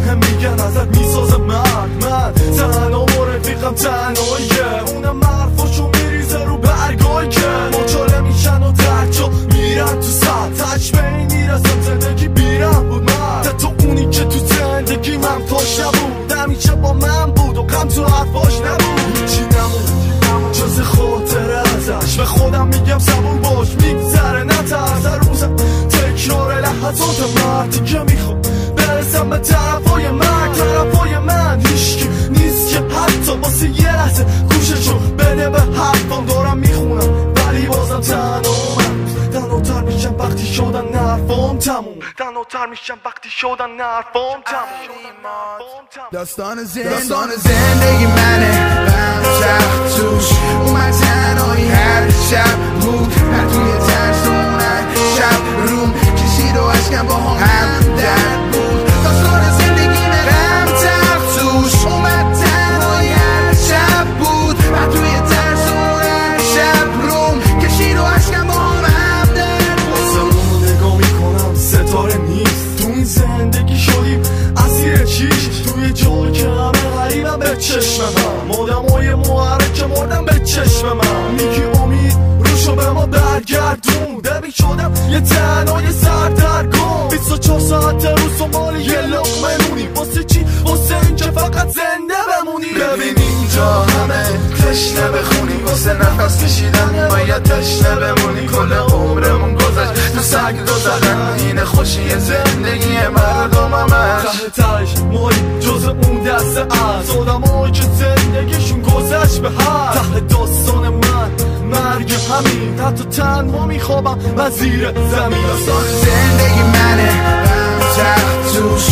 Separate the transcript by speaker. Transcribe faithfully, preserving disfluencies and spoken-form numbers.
Speaker 1: هم میگن ازت میسازه مرد. من تنها و رفیقم تنهاییه، اونم حرفاشو میریزه رو برگای که مچاله میشن و درجا میرن تو سر تچ به این میرسم زندگی بیرم بود مرد. تو اونی که تو زندگی من پاش نبود، همیشه با من بود و غم تو حرفاش نبود. هیچی نمود جز خاطره ازش، به خودم میگم صبور باش میگذره نترس. روزم تکرار لحظات مردی که میخوام برسم به طرفای من. طرفای من هیچکی نیست که حتی واسه یه لحظه گوششو بده به حرفام. دارم میخونم ولی بازم تنهام، تنهاتر میشم وقتی شدن نرفام تموم. تنهاتر میشم وقتی شدن نرفام تموم.
Speaker 2: داستان داستان زندگی منه، من سخت توش اومد تنهایی هر شب بود. من توی ترسونن شب روم کشید و عشقم با هم درد بود. داستان زندگی من سخت توش اومد تنهایی هر شب بود. من توی ترسونن شب روم کشید و عشقم با هم درد بود.
Speaker 1: آسمون نگاه میکنم ستاره نیست، تو این زندگی شدیم اسیر چیش. توی جایی که همه غریبم به چشم من، آدمای محرک مردم به چشم من. میگی امید روشو به ما برگردون، دبی شدم یه تنهای سردرگم. بیست و چهار ساعت روز سنبال یه لقمه نونی، واسه چی؟ واسه اینکه فقط زنده بمونی.
Speaker 2: ببین اینجا همه تشنه بخونی، واسه نفس کشیدن باید تشنه بمونی. کل عمرمون گذشت تو سگ دو زدن، این خوشی زندگی مردم همش.
Speaker 1: ته تهش مایی جز اون دست از آدمایی که زندگیشون گذشت به هر. ته داستان من مرگ همین، حتی تنها میخوابم و زیر زمین.
Speaker 2: داستان زندگی منه، من تخت توش